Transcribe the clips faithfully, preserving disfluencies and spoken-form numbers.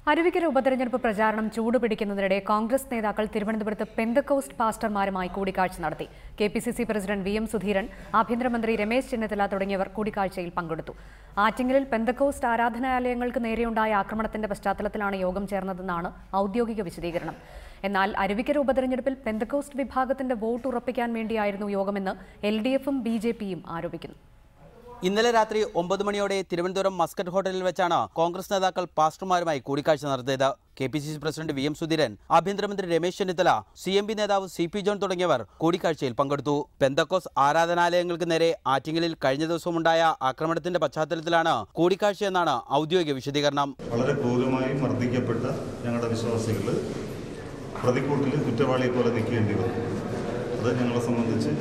അരുവിക്കര ഉപതെരഞ്ഞെടുപ്പ് പ്രചാരണം ചൂടുപിടിക്കുന്നതിനിടെ കോൺഗ്രസ് നേതാക്കൾ തിരുവനന്തപുരത്ത് പെന്തക്കോസ്റ്റ് പാസ്റ്റർമാരുമായി കൂടിക്കാഴ്ച നടത്തി. K P C C president V M Sudheeran, ആഭ്യന്തരമന്ത്രി രമേശ് ചെന്നിത്തല തുടങ്ങിയവർ കൂടിക്കാഴ്ചയിൽ പങ്കെടുത്തു. ആറ്റിങ്ങലിൽ പെന്തക്കോസ്റ്റ് ആരാധനാലയങ്ങൾക്ക് നേരെയുണ്ടായ ആക്രമണത്തിന്റെ പശ്ചാത്തലത്തിലാണ് യോഗം ചേർന്നതെന്നാണ് ഔദ്യോഗിക വിശദീകരണം. എന്നാൽ അരുവിക്കര ഉപതെരഞ്ഞെടുപ്പിൽ പെന്തക്കോസ്റ്റ് വിഭാഗത്തിന്റെ വോട്ട് ഉറപ്പിക്കാൻ വേണ്ടിയായിരുന്നു യോഗമെന്ന് എൽ ഡി എഫും ബി ജെ പിയും ആരോപിക്കുന്നു. ഇന്നലെ രാത്രി ഒമ്പത് മണിയോടെ തിരുവനന്തപുരം മസ്കറ്റ് ഹോട്ടലിൽ വെച്ചാണ് കോൺഗ്രസ് നേതാക്കൾ പാസ്റ്റർമാരുമായി കൂടിക്കാഴ്ച നടത്തിയത്. K P C C president V M Sudheeran, ആഭ്യന്തരമന്ത്രി Ramesh Chennithala, C M P നേതാവ് സി പി ജോൺ തുടങ്ങിയവർ കൂടിക്കാഴ്ചയിൽ പങ്കെടുത്തു. പെന്തക്കോസ് ആരാധനാലയങ്ങൾക്ക് നേരെ ആറ്റിങ്ങലിൽ കഴിഞ്ഞ ദിവസമുണ്ടായ ആക്രമണത്തിന്റെ പശ്ചാത്തലത്തിലാണ് കൂടിക്കാഴ്ചയെന്നാണ് ഔദ്യോഗിക വിശദീകരണം. വളരെ ക്രൂരമായി മർദ്ദിക്കപ്പെട്ട ഞങ്ങളുടെ വിശ്വാസികൾ പ്രതിക്കൂട്ടിൽ കുറ്റവാളിയെ പോലെ നിൽക്കേണ്ടി വന്നു. അത് ഞങ്ങളെ സംബന്ധിച്ച്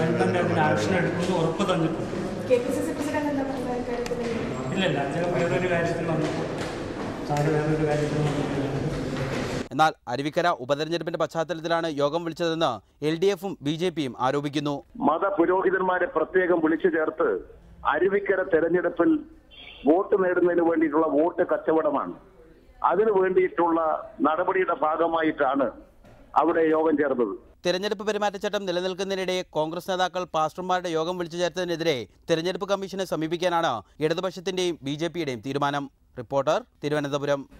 എന്നാൽ അരുവിക്കര ഉപതെരഞ്ഞെടുപ്പിന്റെ പശ്ചാത്തലത്തിലാണ് യോഗം വിളിച്ചതെന്ന് എൽ ഡി എഫും ബി ജെ പിയും ആരോപിക്കുന്നു. മതപുരോഹിതന്മാരെ പ്രത്യേകം വിളിച്ചു ചേർത്ത് അരുവിക്കര തെരഞ്ഞെടുപ്പിൽ വോട്ട് നേടുന്നതിന് വേണ്ടിയിട്ടുള്ള വോട്ട് കച്ചവടമാണ്. അതിനു വേണ്ടിയിട്ടുള്ള നടപടിയുടെ ഭാഗമായിട്ടാണ് അവിടെ യോഗം ചേർന്നത്. തെരഞ്ഞെടുപ്പ് പെരുമാറ്റച്ചട്ടം നിലനിൽക്കുന്നതിനിടെ കോൺഗ്രസ് നേതാക്കൾ പാസ്റ്റർമാരുടെ യോഗം വിളിച്ചു ചേർത്തതിനെതിരെ തെരഞ്ഞെടുപ്പ് കമ്മീഷനെ സമീപിക്കാനാണ് ഇടതുപക്ഷത്തിന്റെയും ബി ജെ പിയുടെയും തീരുമാനം. റിപ്പോർട്ടർ, തിരുവനന്തപുരം.